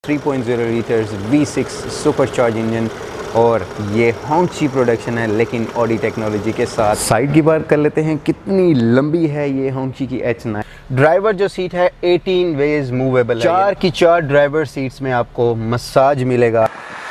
3.0 litres V6 supercharge engine और ये होंगची production है लेकिन ऑडी टेक्नोलॉजी के साथ। साइड की बात कर लेते हैं, कितनी लंबी है ये होंगची की H9। ड्राइवर जो सीट है 18 वेज मूवेबल है, 4 की 4 ड्राइवर सीट्स में आपको मसाज मिलेगा।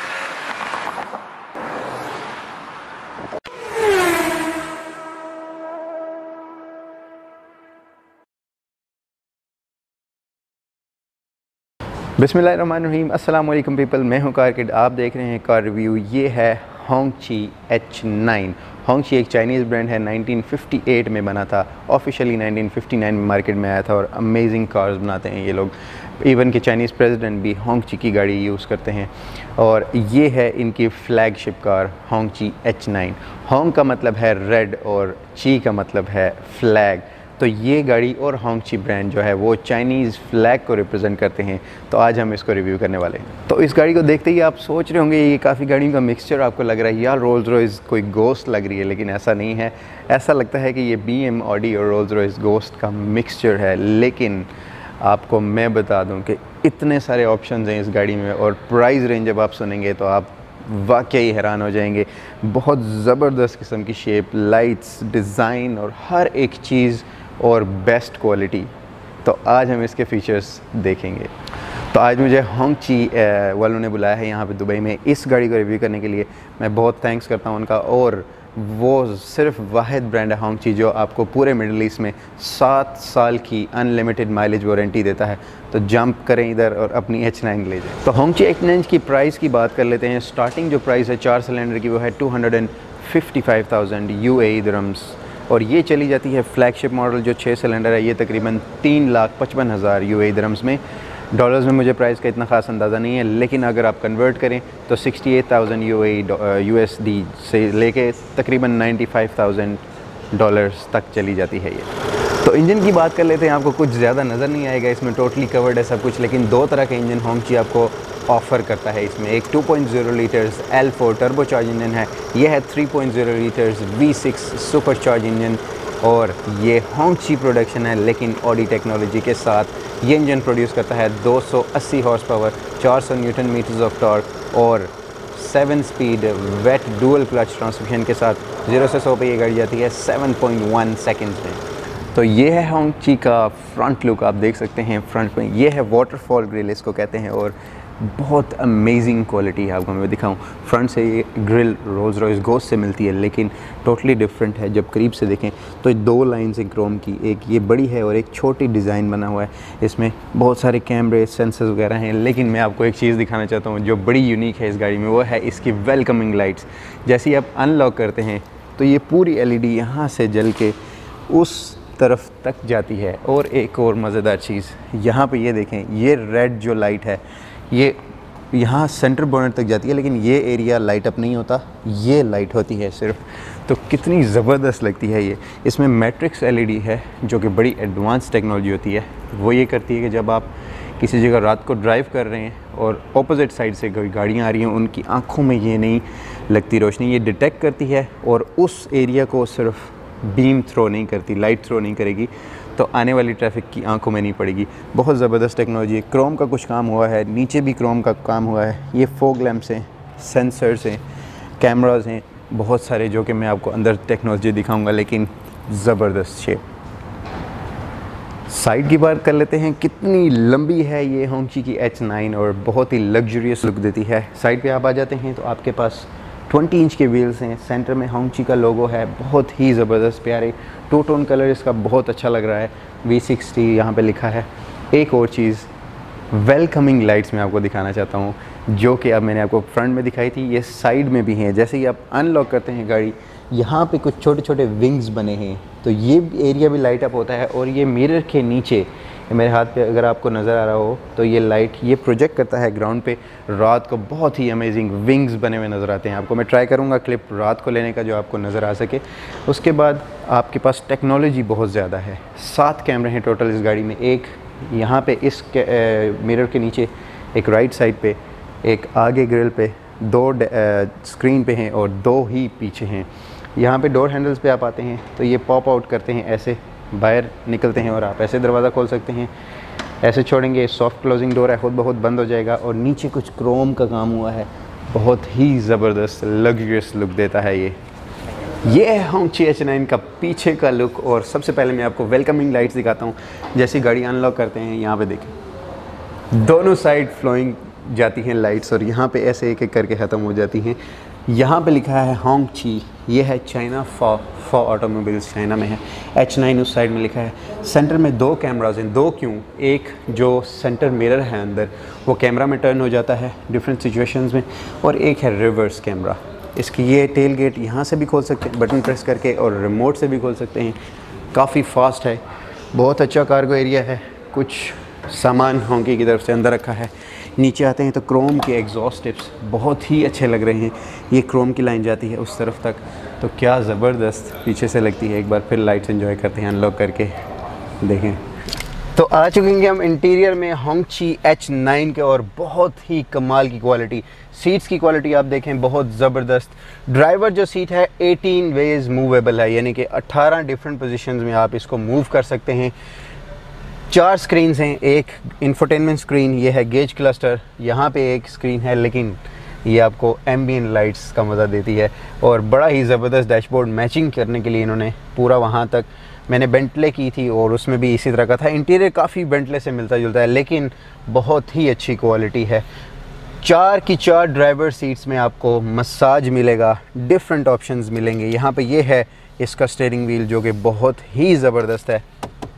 बिस्मिल्लाहिर्रहमानिर्रहीम, अस्सलाम वालेकुम पीपल, मैं हूं कार किड, आप देख रहे हैं कार रिव्यू। ये है होंगची H9। होंगची एक चाइनीज़ ब्रांड है, 1958 में बना था, ऑफिशियली 1959 में मार्केट में आया था और अमेजिंग कार्स बनाते हैं ये लोग। इवन के चाइनीज़ प्रेसिडेंट भी होंगची की गाड़ी यूज़ करते हैं और ये है इनकी फ्लैगशिप कार होंगची H9। होंग का मतलब है रेड और ची का मतलब है फ्लैग। तो ये गाड़ी और होंगची ब्रांड जो है वो चाइनीज़ फ्लैग को रिप्रेजेंट करते हैं। तो आज हम इसको रिव्यू करने वाले हैं। तो इस गाड़ी को देखते ही आप सोच रहे होंगे ये काफ़ी गाड़ियों का मिक्सचर आपको लग रहा है, यार रोल्स रॉयस कोई गोस्ट लग रही है, लेकिन ऐसा नहीं है। ऐसा लगता है कि ये BM, ऑडी और रोल्स रॉयस गोस्ट का मिक्सचर है। लेकिन आपको मैं बता दूँ कि इतने सारे ऑप्शन हैं इस गाड़ी में और प्राइस रेंज जब आप सुनेंगे तो आप वाकई हैरान हो जाएंगे। बहुत ज़बरदस्त किस्म की शेप, लाइट्स, डिज़ाइन और हर एक चीज़ और बेस्ट क्वालिटी। तो आज हम इसके फीचर्स देखेंगे। तो आज मुझे होंगची वालों ने बुलाया है यहाँ पे दुबई में इस गाड़ी को रिव्यू करने के लिए। मैं बहुत थैंक्स करता हूँ उनका। और वो सिर्फ वाहिद ब्रांड है होंगची जो आपको पूरे मिडल ईस्ट में 7 साल की अनलिमिटेड माइलेज वारंटी देता है। तो जंप करें इधर और अपनी H9 ले जाएं। तो होंगची H9 की प्राइस की बात कर लेते हैं। स्टार्टिंग जो प्राइस है 4 सिलेंडर की वो है 255,000 UAE दिरहम्स और ये चली जाती है फ्लैगशिप मॉडल जो 6 सिलेंडर है, ये तकरीबन 3,55,000 UAE दिरहम्स में। डॉलर्स में मुझे प्राइस का इतना ख़ास अंदाज़ा नहीं है, लेकिन अगर आप कन्वर्ट करें तो 68,000 USD से लेके तकरीबन 95,000 डॉलर्स तक चली जाती है ये। तो इंजन की बात कर लेते हैं। आपको कुछ ज़्यादा नज़र नहीं आएगा, इसमें टोटली कवर्ड है सब कुछ, लेकिन 2 तरह के इंजन होंगची आपको ऑफ़र करता है इसमें। एक 2.0 लीटर्स L4 टर्बोचार्ज इंजन है, यह है 3.0 लीटर्स V6 सुपरचार्ज इंजन और ये होंगची प्रोडक्शन है लेकिन ऑडी टेक्नोलॉजी के साथ। ये इंजन प्रोड्यूस करता है 280 horse power, 400 newton meters of torque और 7 speed wet dual clutch transmission के साथ 0 से 100 पे ये गाड़ी जाती है 7.1 सेकेंड्स में। तो ये है होंगची का फ्रंट लुक, आप देख सकते हैं फ्रंट में ये है वाटरफॉल ग्रिल इसको कहते हैं और बहुत अमेजिंग क्वालिटी है। आपको मैं दिखाऊं, फ्रंट से ये ग्रिल रोल्स रॉयस गोस्ट से मिलती है लेकिन टोटली डिफरेंट है। जब करीब से देखें तो 2 लाइन्स हैं क्रोम की, एक ये बड़ी है और एक छोटी डिज़ाइन बना हुआ है। इसमें बहुत सारे कैमरे, सेंसर्स वगैरह हैं, लेकिन मैं आपको एक चीज़ दिखाना चाहता हूँ जो बड़ी यूनिक है इस गाड़ी में, वो है इसकी वेलकमिंग लाइट्स। जैसे ही आप अनलॉक करते हैं तो ये पूरी LED यहाँ से जल के उस तरफ तक जाती है। और एक और मज़ेदार चीज़ यहाँ पे ये देखें, ये रेड जो लाइट है ये यहाँ सेंटर बोनट तक जाती है, लेकिन ये एरिया लाइट अप नहीं होता, ये लाइट होती है सिर्फ। तो कितनी ज़बरदस्त लगती है ये। इसमें मैट्रिक्स LED है जो कि बड़ी एडवांस टेक्नोलॉजी होती है। वो ये करती है कि जब आप किसी जगह रात को ड्राइव कर रहे हैं और ऑपोजिट साइड से कोई गाड़ियाँ आ रही हैं, उनकी आँखों में ये नहीं लगती रोशनी, ये डिटेक्ट करती है और उस एरिया को सिर्फ बीम थ्रो नहीं करती, लाइट थ्रो नहीं करेगी, तो आने वाली ट्रैफिक की आंखों में नहीं पड़ेगी। बहुत ज़बरदस्त टेक्नोलॉजी है। क्रोम का कुछ काम हुआ है, नीचे भी क्रोम का काम हुआ है। ये फॉग लैंप्स हैं, सेंसर्स हैं, कैमरास हैं, बहुत सारे, जो कि मैं आपको अंदर टेक्नोलॉजी दिखाऊंगा, लेकिन ज़बरदस्त शेप। साइड की बात कर लेते हैं, कितनी लंबी है ये होंगची की H9 और बहुत ही लग्जरियस लुक देती है। साइड पे आप आ जाते हैं तो आपके पास 20 इंच के व्हील्स हैं, सेंटर में होंगची का लोगो है, बहुत ही ज़बरदस्त प्यारे 2 टोन कलर इसका बहुत अच्छा लग रहा है। V60 यहाँ पे लिखा है। एक और चीज़, वेलकमिंग लाइट्स मैं आपको दिखाना चाहता हूँ जो कि अब मैंने आपको फ्रंट में दिखाई थी, ये साइड में भी हैं। जैसे ही आप अनलॉक करते हैं गाड़ी, यहाँ पे कुछ छोटे छोटे विंग्स बने हैं, तो ये एरिया भी लाइट अप होता है। और ये मिरर के नीचे मेरे हाथ पे अगर आपको नज़र आ रहा हो तो ये लाइट ये प्रोजेक्ट करता है ग्राउंड पे। रात को बहुत ही अमेजिंग विंग्स बने हुए नज़र आते हैं आपको। मैं ट्राई करूँगा क्लिप रात को लेने का जो आपको नज़र आ सके। उसके बाद आपके पास टेक्नोलॉजी बहुत ज़्यादा है। 7 कैमरे हैं टोटल इस गाड़ी में, एक यहाँ पे इस मिरर के नीचे, एक राइट साइड पे, एक आगे ग्रिल पे, 2 स्क्रीन पे हैं और 2 ही पीछे हैं। यहाँ पे डोर हैंडल्स पे आप आते हैं तो ये पॉप आउट करते हैं, ऐसे बाहर निकलते हैं और आप ऐसे दरवाज़ा खोल सकते हैं। ऐसे छोड़ेंगे, सॉफ्ट क्लोजिंग डोर है, खुद ब खुद बंद हो जाएगा। और नीचे कुछ क्रोम का काम हुआ है, बहुत ही ज़बरदस्त लग्जरियस लुक देता है ये है होंगची H9 का पीछे का लुक। और सबसे पहले मैं आपको वेलकमिंग लाइट्स दिखाता हूँ। जैसी गाड़ी अनलॉक करते हैं, यहाँ पे देखें दोनों साइड फ्लोइंग जाती हैं लाइट्स, और यहाँ पे ऐसे एक एक करके ख़त्म हो जाती हैं। यहाँ पे लिखा है होंगची, ये है चाइना फॉर ऑटोमोबाइल्स, चाइना में है। H9 उस साइड में लिखा है। सेंटर में 2 कैमराज हैं, 2 क्यों, एक जो सेंटर मिरर है अंदर वो कैमरा में टर्न हो जाता है डिफरेंट सिचुएशंस में, और एक है रिवर्स कैमरा। इसकी ये टेल गेट यहाँ से भी खोल सकते हैं बटन प्रेस करके, और रिमोट से भी खोल सकते हैं। काफ़ी फास्ट है, बहुत अच्छा कार्गो एरिया है। कुछ सामान होंगी की तरफ से अंदर रखा है। नीचे आते हैं तो क्रोम के एग्जॉस्ट टिप्स बहुत ही अच्छे लग रहे हैं। ये क्रोम की लाइन जाती है उस तरफ तक, तो क्या ज़बरदस्त पीछे से लगती है। एक बार फिर लाइट्स एंजॉय करते हैं अनलॉक करके, देखें। तो आ चुके हैं हम इंटीरियर में होंगची H9 के, और बहुत ही कमाल की क्वालिटी। सीट्स की क्वालिटी आप देखें, बहुत ज़बरदस्त। ड्राइवर जो सीट है 18 वेज मूवेबल है, यानी कि 18 डिफरेंट पोजीशंस में आप इसको मूव कर सकते हैं। 4 स्क्रीन्स हैं, एक इंफोटेनमेंट स्क्रीन, ये है गेज क्लस्टर, यहाँ पे एक स्क्रीन है, लेकिन ये आपको एम्बियंट लाइट्स का मज़ा देती है। और बड़ा ही ज़बरदस्त डैशबोर्ड मैचिंग करने के लिए इन्होंने पूरा, वहाँ तक मैंने बेंटले की थी और उसमें भी इसी तरह का था। इंटीरियर काफ़ी बेंटले से मिलता जुलता है, लेकिन बहुत ही अच्छी क्वालिटी है। 4 की 4 ड्राइवर सीट्स में आपको मसाज मिलेगा, डिफरेंट ऑप्शंस मिलेंगे। यहाँ पे ये है इसका स्टीयरिंग व्हील, जो कि बहुत ही ज़बरदस्त है।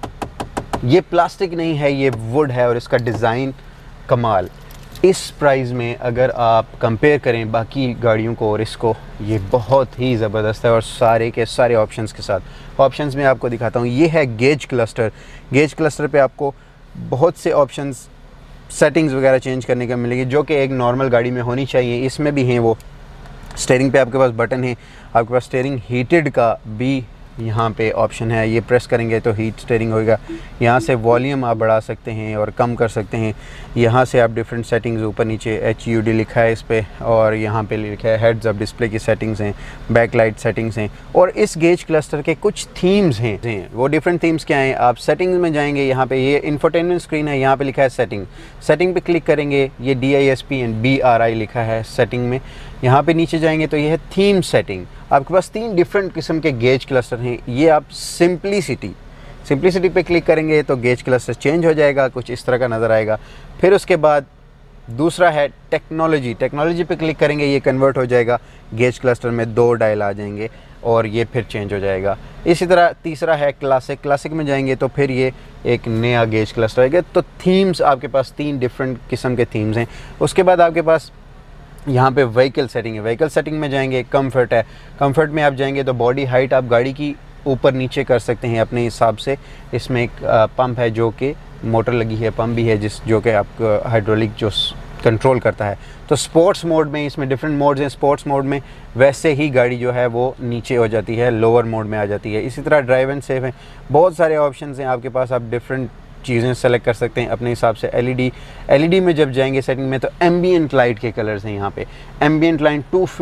ये प्लास्टिक नहीं है, ये वुड है, और इसका डिज़ाइन कमाल। इस प्राइस में अगर आप कंपेयर करें बाकी गाड़ियों को और इसको, ये बहुत ही ज़बरदस्त है, और सारे के सारे ऑप्शंस के साथ। ऑप्शंस में आपको दिखाता हूँ। ये है गेज क्लस्टर। गेज क्लस्टर पे आपको बहुत से ऑप्शंस, सेटिंग्स वगैरह चेंज करने का मिलेगी, जो कि एक नॉर्मल गाड़ी में होनी चाहिए, इसमें भी हैं वो। स्टीयरिंग पे आपके पास बटन है, आपके पास स्टीयरिंग हीटेड का भी यहाँ पे ऑप्शन है, ये प्रेस करेंगे तो हीट स्टीयरिंग होगा। यहाँ से वॉल्यूम आप बढ़ा सकते हैं और कम कर सकते हैं। यहाँ से आप डिफरेंट सेटिंग्स, ऊपर नीचे HUD लिखा है इस पर, और यहाँ पे लिखा है हेड्स अप डिस्प्ले की सेटिंग्स हैं, बैकलाइट सेटिंग्स हैं। और इस गेज क्लस्टर के कुछ थीम्स हैं, वो डिफरेंट थीम्स क्या हैं। आप सेटिंग्स में जाएंगे, यहाँ पे ये इंफोटेनमेंट स्क्रीन है, यहाँ पे लिखा है सेटिंग। सेटिंग पे क्लिक करेंगे, ये DISP एंड BRI लिखा है सेटिंग में। यहाँ पे नीचे जाएंगे तो ये है थीम सेटिंग। आपके पास 3 डिफरेंट किस्म के गेज क्लस्टर हैं। ये आप सिंप्लिसिटी पे क्लिक करेंगे तो गेज क्लस्टर चेंज हो जाएगा, कुछ इस तरह का नज़र आएगा। फिर उसके बाद दूसरा है टेक्नोलॉजी पे क्लिक करेंगे, ये कन्वर्ट हो जाएगा गेज क्लस्टर में, 2 डायल आ जाएंगे और ये फिर चेंज हो जाएगा। इसी तरह तीसरा है क्लासिक में जाएंगे तो फिर ये एक नया गेज क्लस्टर आएगा। तो थीम्स आपके पास 3 डिफरेंट किस्म के थीम्स हैं। उसके बाद आपके पास यहाँ पे व्हीकल सेटिंग है। व्हीकल सेटिंग में जाएंगे, कंफर्ट है। कंफर्ट में आप जाएंगे तो बॉडी हाइट आप गाड़ी की ऊपर नीचे कर सकते हैं अपने हिसाब से। इसमें एक पंप है जो कि मोटर लगी है, पंप भी है जो कि आपको हाइड्रोलिक जो कंट्रोल करता है। तो स्पोर्ट्स मोड में, इसमें डिफरेंट मोड्स हैं। स्पोर्ट्स मोड में वैसे ही गाड़ी जो है वो नीचे हो जाती है, लोअर मोड में आ जाती है। इसी तरह ड्राइव एंड सेफ है। बहुत सारे ऑप्शंस हैं आपके पास, आप डिफरेंट चीज़ें सेलेक्ट कर सकते हैं अपने हिसाब से। एलईडी में जब जाएंगे सेटिंग में तो एम्बियंट लाइट के कलर्स हैं। यहाँ पे एम्बियंट लाइट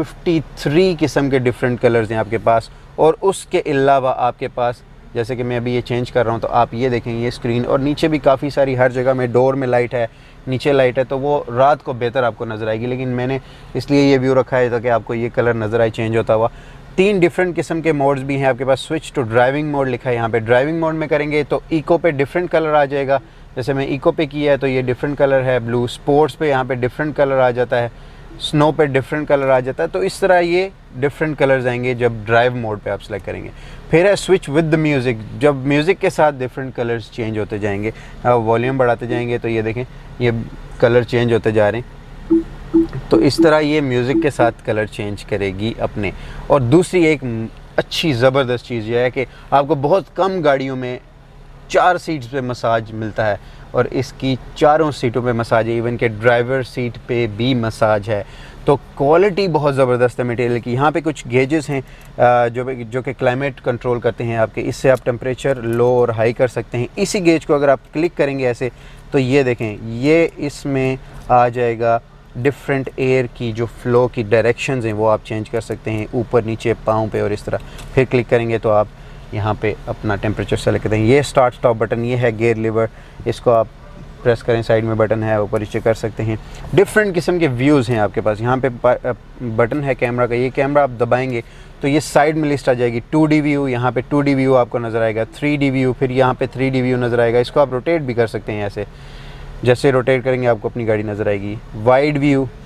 253 किस्म के डिफरेंट कलर्स हैं आपके पास। और उसके अलावा आपके पास, जैसे कि मैं अभी ये चेंज कर रहा हूँ तो आप ये देखें, ये स्क्रीन और नीचे भी काफ़ी सारी, हर जगह में डोर में लाइट है, नीचे लाइट है, तो वो रात को बेहतर आपको नज़र आएगी। लेकिन मैंने इसलिए ये व्यू रखा है ताकि आपको ये कलर नज़र आए चेंज होता हुआ। 3 डिफरेंट किस्म के मोड्स भी हैं आपके पास। स्विच टू ड्राइविंग मोड लिखा है यहाँ पे। ड्राइविंग मोड में करेंगे तो इको पे डिफरेंट कलर आ जाएगा। जैसे मैं इको पे किया है तो ये डिफरेंट कलर है ब्लू। स्पोर्ट्स पे यहाँ पे डिफरेंट कलर आ जाता है। स्नो पे डिफरेंट कलर आ जाता है। तो इस तरह ये डिफरेंट कलर्स आएंगे जब ड्राइव मोड पे आप सेलेक्ट करेंगे। फिर है स्विच विद द म्यूज़िक, जब म्यूज़िक के साथ डिफरेंट कलर्स चेंज होते जाएंगे। वॉल्यूम बढ़ाते जाएंगे तो ये देखें, ये कलर चेंज होते जा रहे हैं। तो इस तरह ये म्यूज़िक के साथ कलर चेंज करेगी अपने। और दूसरी एक अच्छी ज़बरदस्त चीज़ यह है कि आपको बहुत कम गाड़ियों में 4 सीट्स पे मसाज मिलता है, और इसकी 4 सीटों पे मसाज है। इवन के ड्राइवर सीट पे भी मसाज है। तो क्वालिटी बहुत ज़बरदस्त है मटेरियल की। यहाँ पे कुछ गेजेस हैं जो कि क्लाइमेट कंट्रोल करते हैं आपके। इससे आप टेम्परेचर लो और हाई कर सकते हैं। इसी गेज को अगर आप क्लिक करेंगे ऐसे तो ये देखें, ये इसमें आ जाएगा डिफरेंट एयर की जो फ़्लो की डायरेक्शंस हैं वो आप चेंज कर सकते हैं, ऊपर नीचे पाँव पे और इस तरह। फिर क्लिक करेंगे तो आप यहाँ पे अपना टेम्परेचर सेलेक्ट करते हैं। ये स्टार्ट स्टॉप बटन, ये है गियर लीवर, इसको आप प्रेस करें, साइड में बटन है, ऊपर नीचे कर सकते हैं। डिफरेंट किस्म के व्यूज़ हैं आपके पास। यहाँ पे बटन है कैमरा का, ये कैमरा आप दबाएंगे तो ये साइड में लिस्ट आ जाएगी। 2D व्यू, यहाँ पे 2D व्यू आपको नज़र आएगा, 3D व्यू, फिर यहाँ पे 3D व्यू नज़र आएगा। इसको आप रोटेट भी कर सकते हैं, ऐसे जैसे रोटेट करेंगे आपको अपनी गाड़ी नज़र आएगी। वाइड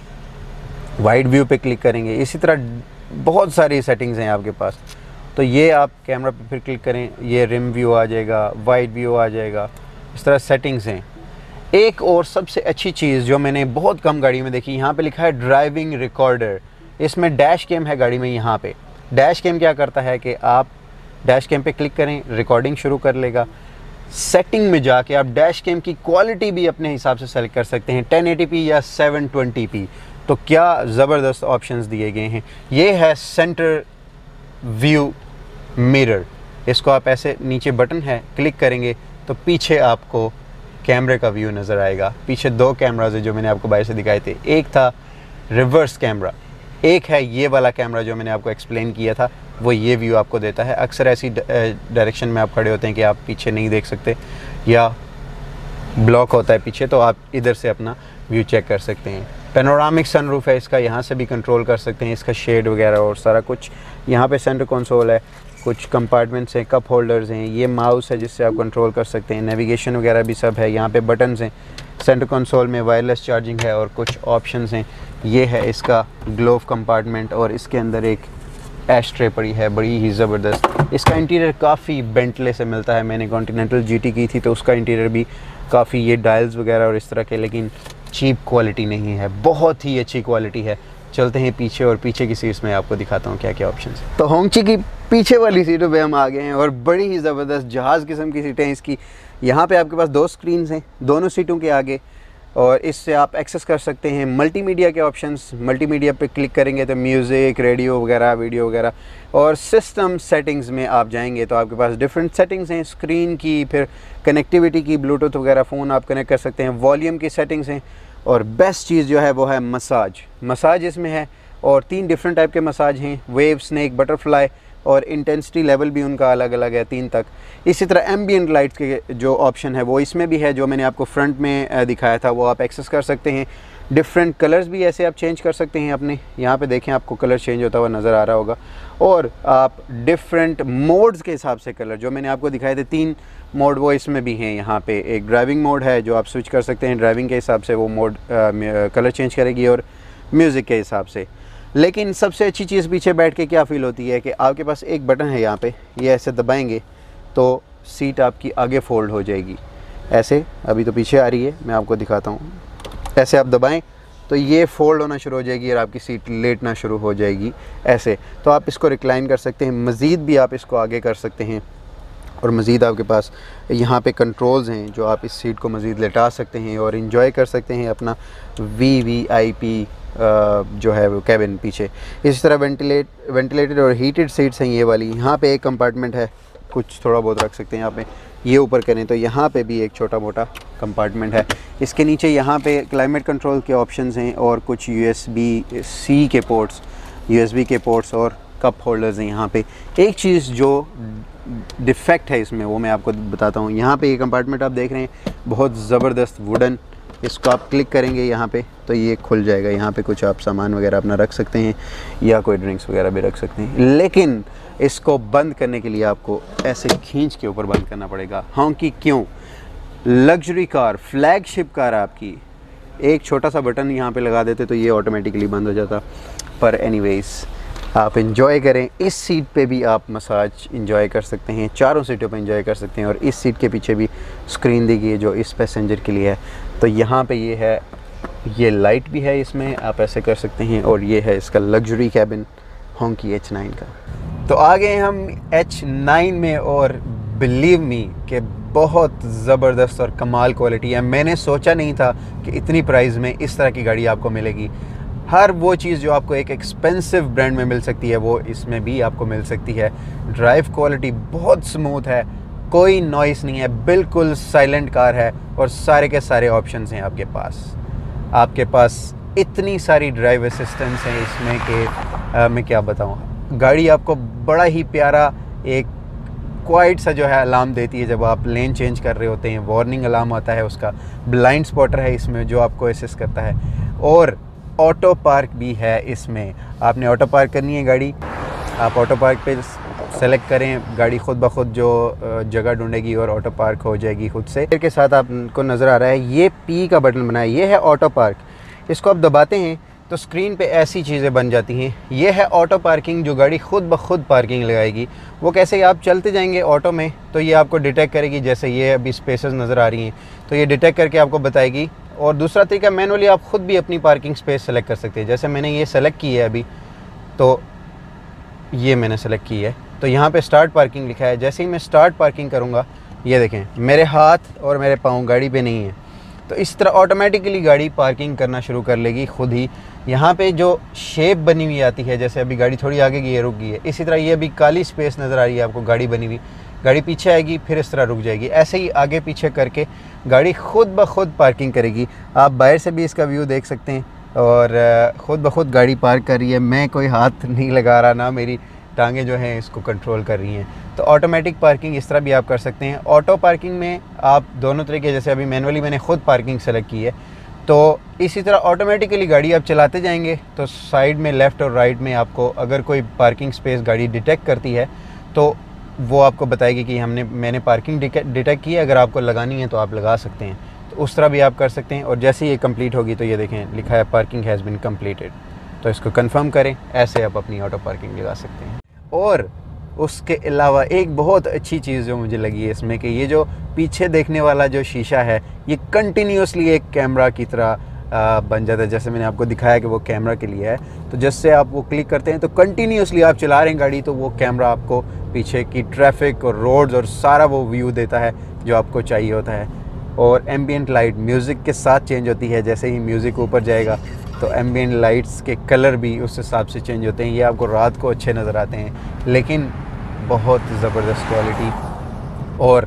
व्यू पे क्लिक करेंगे। इसी तरह बहुत सारी सेटिंग्स हैं आपके पास। तो ये आप कैमरा पे फिर क्लिक करें, ये रिम व्यू आ जाएगा, वाइड व्यू आ जाएगा। इस तरह सेटिंग्स हैं। एक और सबसे अच्छी चीज़ जो मैंने बहुत कम गाड़ी में देखी, यहाँ पे लिखा है ड्राइविंग रिकॉर्डर। इसमें डैश कैम है गाड़ी में। यहाँ पे डैश कैम क्या करता है कि आप डैश कैम पे क्लिक करें, रिकॉर्डिंग शुरू कर लेगा। सेटिंग में जाके आप डैश कैम की क्वालिटी भी अपने हिसाब से सेलेक्ट कर सकते हैं, 1080p या 720p। तो क्या ज़बरदस्त ऑप्शंस दिए गए हैं। ये है सेंटर व्यू मिरर। इसको आप ऐसे, नीचे बटन है, क्लिक करेंगे तो पीछे आपको कैमरे का व्यू नज़र आएगा। पीछे 2 कैमराज है जो मैंने आपको बाहर से दिखाए थे। एक था रिवर्स कैमरा, एक है ये वाला कैमरा जो मैंने आपको एक्सप्लेन किया था, वो ये व्यू आपको देता है। अक्सर ऐसी डायरेक्शन में आप खड़े होते हैं कि आप पीछे नहीं देख सकते या ब्लॉक होता है पीछे, तो आप इधर से अपना व्यू चेक कर सकते हैं। पेनोरामिक सनरूफ है इसका, यहाँ से भी कंट्रोल कर सकते हैं इसका शेड वगैरह और सारा कुछ। यहाँ पे सेंटर कंसोल है, कुछ कंपार्टमेंट्स हैं, कप होल्डर्स हैं, ये माउस है जिससे आप कंट्रोल कर सकते हैं, नेविगेशन वगैरह भी सब है। यहाँ पे बटन्स हैं, सेंटर कंसोल में वायरलेस चार्जिंग है और कुछ ऑप्शंस हैं। ये है इसका ग्लोव कंपार्टमेंट और इसके अंदर एक एश ट्रे पड़ी है, बड़ी ही ज़बरदस्त। इसका इंटीरियर काफ़ी बेंटले से मिलता है। मैंने कॉन्टिनेंटल GT की थी तो उसका इंटीरियर भी काफ़ी, ये डायल्स वगैरह और इस तरह के, लेकिन चीप क्वालिटी नहीं है, बहुत ही अच्छी क्वालिटी है। चलते हैं पीछे और पीछे की सीट्स में आपको दिखाता हूँ क्या क्या ऑप्शन है। तो होंगची की पीछे वाली सीटों पे हम आ गए हैं और बड़ी ही ज़बरदस्त जहाज़ किस्म की सीटें हैं इसकी। यहाँ पे आपके पास 2 स्क्रीन्स हैं दोनों सीटों के आगे और इससे आप एक्सेस कर सकते हैं मल्टीमीडिया के ऑप्शंस। मल्टीमीडिया पे क्लिक करेंगे तो म्यूज़िक, रेडियो वगैरह, वीडियो वगैरह। और सिस्टम सेटिंग्स में आप जाएंगे तो आपके पास डिफरेंट सेटिंग्स हैं, स्क्रीन की, फिर कनेक्टिविटी की, ब्लूटूथ वगैरह फ़ोन आप कनेक्ट कर सकते हैं, वॉल्यूम की सेटिंग्स हैं। और बेस्ट चीज़ जो है वो है मसाज इसमें है। और 3 डिफरेंट टाइप के मसाज हैं, वेव, स्नेक, बटरफ्लाई, और इंटेंसिटी लेवल भी उनका अलग अलग है 3 तक। इसी तरह एम्बियंट लाइट्स के जो ऑप्शन है वो इसमें भी है, जो मैंने आपको फ्रंट में दिखाया था वो आप एक्सेस कर सकते हैं। डिफरेंट कलर्स भी ऐसे आप चेंज कर सकते हैं अपने। यहाँ पे देखें आपको कलर चेंज होता हुआ नज़र आ रहा होगा। और आप डिफरेंट मोड्स के हिसाब से कलर, जो मैंने आपको दिखाए थे 3 मोड, वो इसमें भी हैं। यहाँ पे एक ड्राइविंग मोड है जो आप स्विच कर सकते हैं, ड्राइविंग के हिसाब से वो मोड कलर चेंज करेगी, और म्यूज़िक के हिसाब से। लेकिन सबसे अच्छी चीज़ पीछे बैठ के क्या फ़ील होती है कि आपके पास एक बटन है यहाँ पे, ये ऐसे दबाएंगे तो सीट आपकी आगे फ़ोल्ड हो जाएगी। ऐसे, अभी तो पीछे आ रही है, मैं आपको दिखाता हूँ। ऐसे आप दबाएं तो ये फ़ोल्ड होना शुरू हो जाएगी और आपकी सीट लेटना शुरू हो जाएगी ऐसे। तो आप इसको रिक्लाइन कर सकते हैं, मज़ीद भी आप इसको आगे कर सकते हैं। और मज़ीद आपके पास यहाँ पे कंट्रोल्स हैं जो आप इस सीट को मज़ीद लेटा सकते हैं और इन्जॉय कर सकते हैं अपना VVIP जो है वो कैबिन पीछे। इसी तरह वेंटिलेटेड और हीटेड सीट्स हैं ये वाली। यहाँ पे एक कंपार्टमेंट है, कुछ थोड़ा बहुत रख सकते हैं यहाँ पे। ये ऊपर करें तो यहाँ पे भी एक छोटा मोटा कंपार्टमेंट है। इसके नीचे यहाँ पे क्लाइमेट कंट्रोल के ऑप्शंस हैं और कुछ USB-C के पोर्ट्स, USB के पोर्ट्स और कप होल्डर्स हैं यहाँ पे। एक चीज़ जो डिफेक्ट है इसमें वो मैं आपको बताता हूँ। यहाँ पे ये कंपार्टमेंट आप देख रहे हैं, बहुत ज़बरदस्त वुडन। इसको आप क्लिक करेंगे यहाँ पे तो ये खुल जाएगा। यहाँ पे कुछ आप सामान वगैरह अपना रख सकते हैं या कोई ड्रिंक्स वगैरह भी रख सकते हैं। लेकिन इसको बंद करने के लिए आपको ऐसे खींच के ऊपर बंद करना पड़ेगा। हाँ कि क्यों? लग्जरी कार, फ्लैगशिप कार आपकी, एक छोटा सा बटन यहाँ पे लगा देते तो ये ऑटोमेटिकली बंद हो जाता। पर एनीवेज़ आप इंजॉय करें। इस सीट पे भी आप मसाज इंजॉय कर सकते हैं, चारों सीटों पे इंजॉय कर सकते हैं। और इस सीट के पीछे भी स्क्रीन दी गई है जो इस पैसेंजर के लिए है। तो यहाँ पे ये है, ये लाइट भी है इसमें, आप ऐसे कर सकते हैं। और ये है इसका लग्जरी कैबिन होंकी H9 का। तो आ गए हम H9 में और बिलीव मी कि बहुत ज़बरदस्त और कमाल क्वालिटी है। मैंने सोचा नहीं था कि इतनी प्राइस में इस तरह की गाड़ी आपको मिलेगी। हर वो चीज़ जो आपको एक एक्सपेंसिव ब्रांड में मिल सकती है वो इसमें भी आपको मिल सकती है। ड्राइव क्वालिटी बहुत स्मूथ है, कोई नॉइस नहीं है, बिल्कुल साइलेंट कार है और सारे के सारे ऑप्शंस हैं आपके पास। आपके पास इतनी सारी ड्राइव असिस्टेंस हैं इसमें कि मैं क्या बताऊँ। गाड़ी आपको बड़ा ही प्यारा एक क्वाइट सा जो है अलार्म देती है जब आप लेन चेंज कर रहे होते हैं, वार्निंग अलार्म आता है उसका। ब्लाइंड स्पॉटर है इसमें जो आपको असिस्ट करता है, और ऑटो पार्क भी है इसमें। आपने ऑटो पार्क करनी है गाड़ी, आप ऑटो पार्क पे सेलेक्ट करें, गाड़ी खुद ब खुद जो जगह ढूंढेगी और ऑटो पार्क हो जाएगी खुद से। के साथ आपको नज़र आ रहा है ये पी का बटन बना है, ये है ऑटो पार्क। इसको आप दबाते हैं तो स्क्रीन पे ऐसी चीज़ें बन जाती हैं। ये है ऑटो पार्किंग, जो गाड़ी खुद ब खुद पार्किंग लगाएगी। वो कैसे, आप चलते जाएंगे ऑटो में तो ये आपको डिटेक्ट करेगी, जैसे ये अभी स्पेसेस नज़र आ रही हैं तो ये डिटेक्ट करके आपको बताएगी। और दूसरा तरीका, मैनुअली आप ख़ुद भी अपनी पार्किंग स्पेस सेलेक्ट कर सकते हैं। जैसे मैंने ये सेलेक्ट की है अभी, तो ये मैंने सेलेक्ट की है, तो यहाँ पे स्टार्ट पार्किंग लिखा है। जैसे ही मैं स्टार्ट पार्किंग करूँगा, ये देखें मेरे हाथ और मेरे पाँव गाड़ी पे नहीं है, तो इस तरह ऑटोमेटिकली गाड़ी पार्किंग करना शुरू कर लेगी खुद ही। यहाँ पे जो शेप बनी हुई आती है, जैसे अभी गाड़ी थोड़ी आगे गई है, रुक गई है, इसी तरह ये अभी काली स्पेस नज़र आ रही है आपको गाड़ी बनी हुई, गाड़ी पीछे आएगी फिर इस तरह रुक जाएगी। ऐसे ही आगे पीछे करके गाड़ी खुद ब खुद पार्किंग करेगी। आप बाहर से भी इसका व्यू देख सकते हैं, और ख़ुद ब खुद गाड़ी पार्क कर रही है। मैं कोई हाथ नहीं लगा रहा, ना मेरी टांगें जो हैं इसको कंट्रोल कर रही हैं। तो ऑटोमेटिक पार्किंग इस तरह भी आप कर सकते हैं। ऑटो पार्किंग में आप दोनों तरीके, जैसे अभी मैनुअली मैंने ख़ुद पार्किंग सेलेक्ट की है, तो इसी तरह ऑटोमेटिकली गाड़ी आप चलाते जाएंगे तो साइड में लेफ़्ट और राइट में आपको अगर कोई पार्किंग स्पेस गाड़ी डिटेक्ट करती है तो वो आपको बताएगी कि मैंने पार्किंग डिटेक्ट की है, अगर आपको लगानी है तो आप लगा सकते हैं। तो उस तरह भी आप कर सकते हैं। और जैसे ही ये कंप्लीट होगी तो ये देखें लिखा है पार्किंग हैज़ बीन कंप्लीटेड, तो इसको कंफर्म करें। ऐसे आप अपनी ऑटो पार्किंग लगा सकते हैं। और उसके अलावा एक बहुत अच्छी चीज़ जो मुझे लगी है इसमें, कि ये जो पीछे देखने वाला जो शीशा है ये कंटिन्यूसली एक कैमरा की तरह बन जाता है। जैसे मैंने आपको दिखाया कि वो कैमरा के लिए है, तो जैसे आप वो क्लिक करते हैं तो कंटिन्यूसली आप चला रहे हैं गाड़ी, तो वो कैमरा आपको पीछे की ट्रैफिक और रोड्स और सारा वो व्यू देता है जो आपको चाहिए होता है। और एम्बियंट लाइट म्यूज़िक के साथ चेंज होती है। जैसे ही म्यूज़िक ऊपर जाएगा तो एम्बियंट लाइट्स के कलर भी उस हिसाब से चेंज होते हैं। ये आपको रात को अच्छे नज़र आते हैं, लेकिन बहुत ज़बरदस्त क्वालिटी। और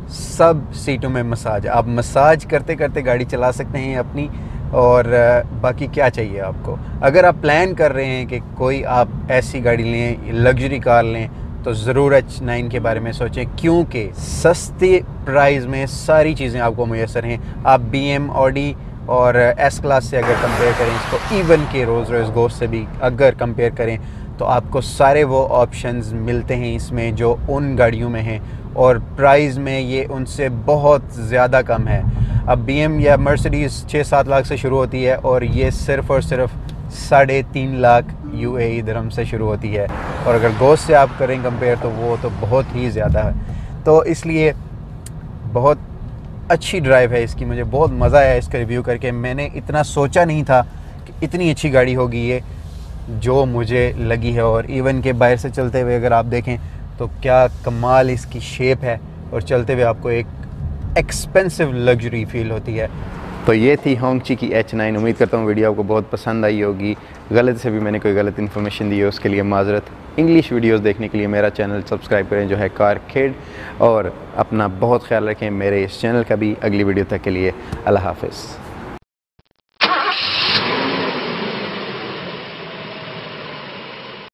सब सीटों में मसाज, आप मसाज करते करते गाड़ी चला सकते हैं अपनी। और बाकी क्या चाहिए आपको। अगर आप प्लान कर रहे हैं कि कोई आप ऐसी गाड़ी लें, लग्जरी कार लें, तो ज़रूर H9 के बारे में सोचें, क्योंकि सस्ते प्राइस में सारी चीज़ें आपको मुयसर हैं। आप BM, ऑडी और S क्लास से अगर कंपेयर करें इसको, इवन के रोल्स रॉयस गोस्ट से भी अगर कंपेयर करें, तो आपको सारे वो ऑप्शंस मिलते हैं इसमें जो उन गाड़ियों में हैं, और प्राइस में ये उनसे बहुत ज़्यादा कम है। अब BM या मर्सिडीज़ 6-7 लाख से शुरू होती है, और ये सिर्फ़ और सिर्फ 3.5 लाख UAE दिरहम से शुरू होती है। और अगर गोश्त से आप करें कंपेयर तो वो तो बहुत ही ज़्यादा है। तो इसलिए बहुत अच्छी ड्राइव है इसकी, मुझे बहुत मज़ा आया इसका रिव्यू करके। मैंने इतना सोचा नहीं था कि इतनी अच्छी गाड़ी होगी ये, जो मुझे लगी है। और इवन के बाहर से चलते हुए अगर आप देखें तो क्या कमाल इसकी शेप है, और चलते हुए आपको एक एक्सपेंसिव लग्जरी फील होती है। तो ये थी होंगची की H9। उम्मीद करता हूँ वीडियो आपको बहुत पसंद आई होगी। गलत से भी मैंने कोई गलत इन्फॉर्मेशन दी है उसके लिए माजरत। इंग्लिश वीडियोस देखने के लिए मेरा चैनल सब्सक्राइब करें जो है कारखेड, और अपना बहुत ख्याल रखें मेरे इस चैनल का भी। अगली वीडियो तक के लिए अल्लाह हाफ़िज़।